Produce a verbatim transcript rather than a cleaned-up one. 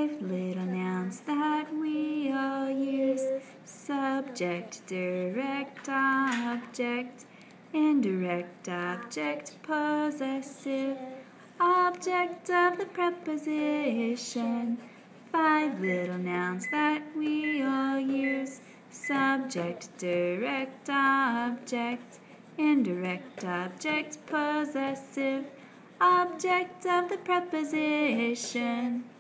Five little nouns that we all use. Subject, direct object, indirect object, possessive, object of the preposition. Five little nouns that we all use. Subject, direct object, indirect object, possessive, object of the preposition.